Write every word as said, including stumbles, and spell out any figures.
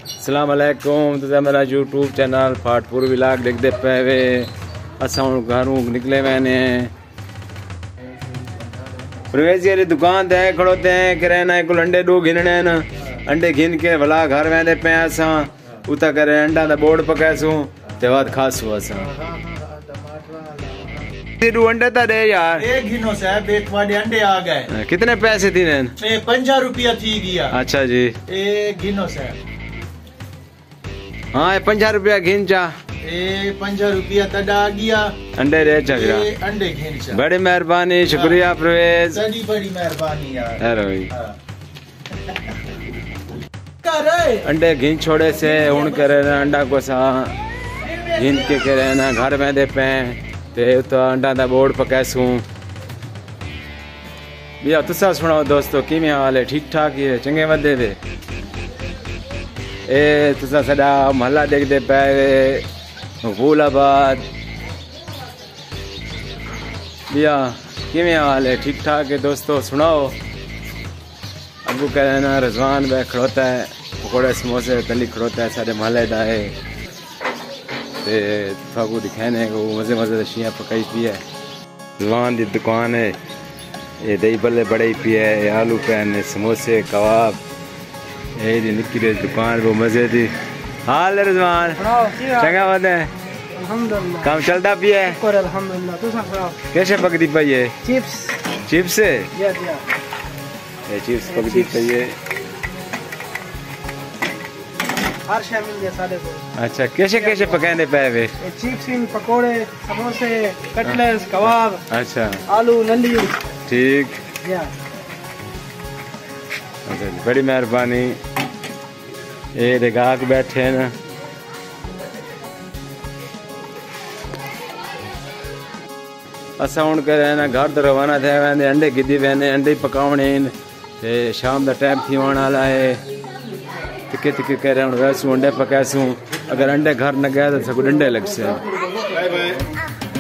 अस्सलाम वालेकुम। तो मेरा यूट्यूब चैनल फाटपुर व्लॉग देखते पे वे असा हूँ घरों निकले मैंने प्रवेश वाली दुकान ते खड़ोते हैं किराना को अंडे दो गिनने न अंडे गिन के भला घर वेंदे पे असा उता करे अंडा दा बोर्ड पकासू ते बाद खासू असा दो अंडे ता दे यार एक गिनो साहब एक वाले अंडे आ गए। कितने पैसे थी ने? पंजा रुपया थी गया। अच्छा जी एक गिनो साहब। हाँ पंजा रुपया घिन चा ए पंजा रुपया तड़ा आ गया अंडे रे चगरा अंडे घिन चा। बड़ी मेहरबानी शुक्रिया प्रवेश। बड़ी बड़ी मेहरबानी यार। अरे भाई करे अंडे घिन छोड़े से उन करे ना अंडा को सा घिन के करे ना घर में दे पे ते तो अंडा दा बोर्ड पकासू भैया तुसा सुनाओ दोस्तों कि में हाल है? ठीक ठाक ही है चंगे वदे वे ए तुसा सदा महला देखते पे फूलाबाद भैया कि में हाल है? ठीक ठाक है दोस्तों सुनाओ। अबू कह ना रजवान वे खड़ोता है पकौड़े समोसे तली खड़ोता है सारे महले दा है ते फागू दिखाने को मजे मजे शियाँ पकाई पी है। रजवान की दुकान है ये दही बल्ले बड़े पी है आलू पैन समोसे कबाब ये निकी रे दुकान वो मजे दी हाल है रजवान चंगा बात है काम चलता पी है कैसे पकड़ी पाई है? चिप्स चिप्स से ये चिप्स पकड़ी पाई है हर शय मिल गया सारे को। अच्छा कैसे कैसे पकाने पे वे? चिप्स पकोड़े समोसे कटलेट्स कबाब अच्छा आलू नली ठीक अच्छा बड़ी मेहरबानी। ये गाहक बैठे हैं ना असा हूँ करे ना घर तो रवाना थे वेंदे अंडे गिद्धी वेंदे अंडे पकावने ते शाम का टाइम थी आने वाला है तिके तिके कह रहे हैं वैसू अंडे पकासू अगर अंडे घर न गए तो सब डंडे लग से।